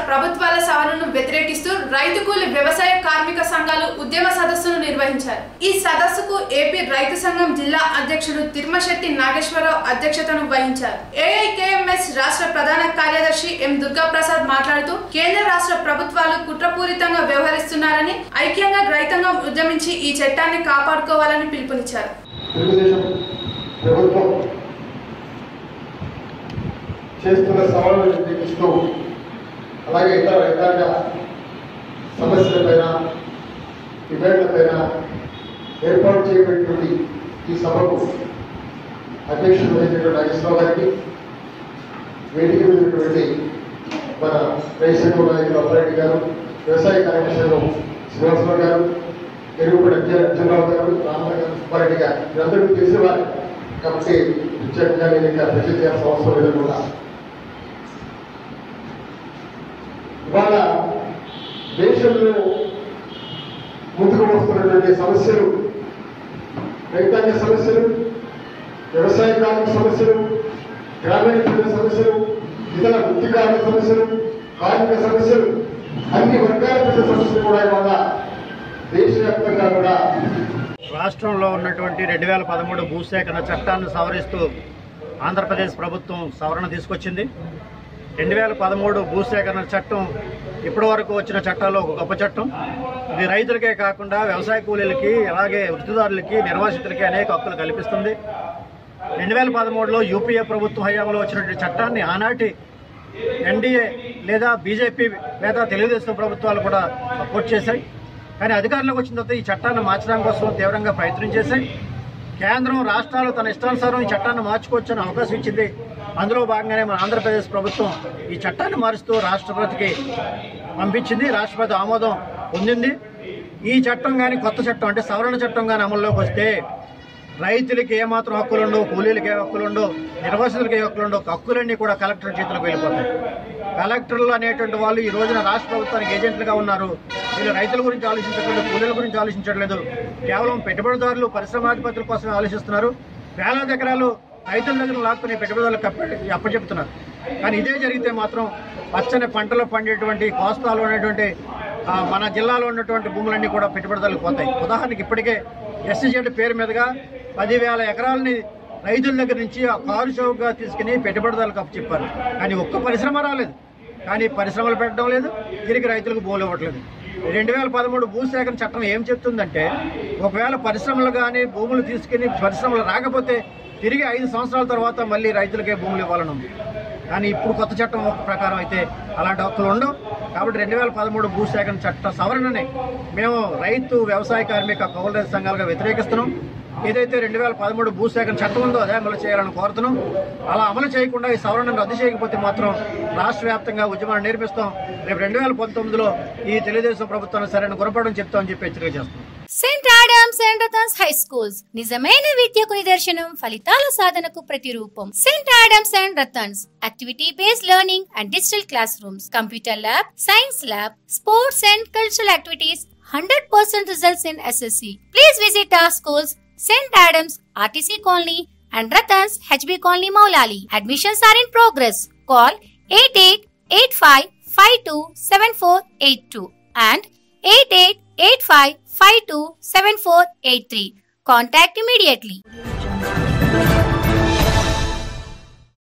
ప్రభుత్వాల సవరణను వ్యతిరేకిస్తూ రైతు కూలి వ్యవసాయ కార్మిక సంఘాలు ఉద్యమ సదస్సును నిర్వహించారు. ఈ సదస్సుకు ఏపీ రైతు సంఘం జిల్లా అధ్యక్షుడు తిరుమశెట్టి నాగేశ్వరరావు అధ్యక్షతను వహించారు. ఏఐకేఎంఎస్ రాష్ట్ర ప్రధాన కార్యదర్శి ఎం దుర్గాప్రసాద్ మాట్లాడుతూ కేంద్ర రాష్ట్ర ప్రభుత్వాలు కుట్రపూరితంగా వ్యవహరిస్తున్నారని, ఐక్యంగా రైతాంగం ఉద్యమించి ఈ చట్టాన్ని కాపాడుకోవాలని పిలుపునిచ్చారు. చేస్తున్న సవాళ్లను వ్యతిరేకిస్తూ అలాగే ఇతర రైతాంగ సమస్యలపైన డిమాండ్లపైన ఏర్పాటు చేయబడినటువంటి ఈ సభకు అధ్యక్షుడు వహించినటువంటి నాగేశ్వరరావు గారికి, వేదిక మీదటువంటి మన రైతు సంఘం నాయకులు అప్పారెడ్డి గారు, వ్యవసాయ కార్యదర్శులు శ్రీనివాసరావు గారు, ఎరుగుపడి అర్జునరావు గారు, రామరావు గారు, సుబ్బారెడ్డి గారు వీరందరూ తెలిసిన వారు కాబట్టి ప్రత్యేకంగా నేను ఇంకా ప్రసిద్ధి చేయాల్సిన అవసరం లేకుండా ఇవాళ దేశంలో ముందుకు వస్తున్నటువంటి సమస్యలు, రైతాంగ సమస్యలు, వ్యవసాయ కార్మిక సమస్యలు, గ్రామీణ ప్రజల సమస్యలు, ఇతర వృత్తి కార్మిక సమస్యలు, కార్మిక సమస్యలు, అన్ని వర్గాల ప్రజల సమస్యలు కూడా ఇవాళ దేశవ్యాప్తంగా కూడా రాష్ట్రంలో ఉన్నటువంటి 2013 భూసేకరణ చట్టాన్ని సవరిస్తూ ఆంధ్రప్రదేశ్ ప్రభుత్వం సవరణ తీసుకొచ్చింది. 2013 భూసేకరణ చట్టం ఇప్పటి వరకు వచ్చిన చట్టాల్లో ఒక గొప్ప చట్టం. ఇది రైతులకే కాకుండా వ్యవసాయ కూలీలకి, అలాగే వృత్తిదారులకి, నిర్వాసితులకి అనేక హక్కులు కల్పిస్తుంది. 2013లో యూపీఏ ప్రభుత్వం హయాంలో వచ్చినటువంటి చట్టాన్ని ఆనాటి ఎన్డీఏ లేదా బీజేపీ లేదా తెలుగుదేశం ప్రభుత్వాలు కూడా సపోర్ట్ చేశాయి. కానీ అధికారంలోకి వచ్చిన తర్వాత ఈ చట్టాన్ని మార్చడం కోసం తీవ్రంగా ప్రయత్నం చేశాయి. కేంద్రం, రాష్ట్రాలు తన ఇష్టానుసారం ఈ చట్టాన్ని మార్చుకోవచ్చని అవకాశం ఇచ్చింది. అందులో భాగంగానే మన ఆంధ్రప్రదేశ్ ప్రభుత్వం ఈ చట్టాన్ని మారుస్తూ రాష్ట్రపతికి పంపించింది. రాష్ట్రపతి ఆమోదం పొందింది. ఈ చట్టం కానీ, కొత్త చట్టం అంటే సవరణ చట్టం కానీ అమల్లోకి వస్తే రైతులకి ఏమాత్రం హక్కులుండవు, కూలీలకి ఏ హక్కులుండవు, నిర్వాసితులకి ఏ హక్కులుండవు, హక్కులన్నీ కూడా కలెక్టర్ చేతులకు వెళ్ళిపోతాయి. కలెక్టర్లు అనేటువంటి వాళ్ళు ఈ రోజున రాష్ట్ర ప్రభుత్వానికి ఏజెంట్లుగా ఉన్నారు. వీళ్ళు రైతుల గురించి ఆలోచించట్లేదు, కూలీల గురించి ఆలోచించట్లేదు. కేవలం పెట్టుబడిదారులు, పరిశ్రమాధిపతుల కోసం ఆలోచిస్తున్నారు. వేలాది ఎకరాలు రైతుల దగ్గర లాక్కునే పెట్టుబడిదారులకు అప్పచెప్తున్నారు. కానీ ఇదే జరిగితే మాత్రం పచ్చని పంటలు పండేటువంటి కోస్తాలు అనేటువంటి మన జిల్లాలో ఉన్నటువంటి భూములన్నీ కూడా పెట్టుబడిదారులకు పోతాయి. ఉదాహరణకి ఇప్పటికే ఎస్సీజెడ్ పేరు మీదుగా 10,000 ఎకరాలని రైతుల దగ్గర నుంచి కారు చౌకగా తీసుకుని పెట్టుబడిదారులకు అప్పచెప్పారు. కానీ ఒక్క పరిశ్రమ రాలేదు. కానీ పరిశ్రమలు పెట్టడం లేదు, తిరిగి రైతులకు భూములు ఇవ్వట్లేదు. 2013 భూసేకరణ చట్టం ఏం చెప్తుందంటే, ఒకవేళ పరిశ్రమలు కానీ భూములు తీసుకుని పరిశ్రమలు రాకపోతే తిరిగి 5 సంవత్సరాల తర్వాత మళ్ళీ రైతులకే భూములు ఇవ్వాలని ఉంది. కానీ ఇప్పుడు కొత్త చట్టం ప్రకారం అయితే అలాంటి హక్కులు ఉండవు. కాబట్టి 2013 భూసేకరణ చట్ట సవరణని మేము రైతు, వ్యవసాయ కార్మిక, కౌలు రైతు సంఘాలుగా వ్యతిరేకిస్తున్నాం. ఏదైతే 2013 భూసేకరణ చట్టం ఉందో అదే అమలు చేయాలని కోరుతున్నాం. అలా అమలు చేయకుండా ఈ సవరణను రద్దు చేయకపోతే మాత్రం రాష్ట్ర వ్యాప్తంగా ఉద్యమాన్ని నేర్పిస్తాం. రేపు 2019లో ఈ తెలుగుదేశం ప్రభుత్వాన్ని సరైన గుణపడడం చెప్తామని చెప్పి హెచ్చరిక చేస్తాం. Saint Adams and Ratans high schools నిజమైన విద్యకు నిదర్శనం, ఫలితాల సాధనకు ప్రతిరూపం. Saint Adams and Ratans activity based learning and digital class rooms, computer lab, science lab, sports and cultural activities, 100% results in SSC. Please visit our schools, St. Adams, RTC Colony and Ratans, HB Colony, Maulali. Admissions are in progress. Call 8885527482 and 8885527483. Contact immediately.